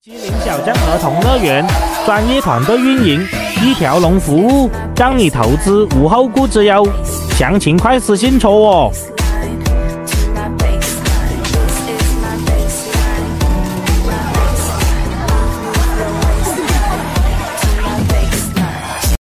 吉林小镇儿童乐园专业团队运营，一条龙服务，让你投资无后顾之忧。详情快私信戳哦。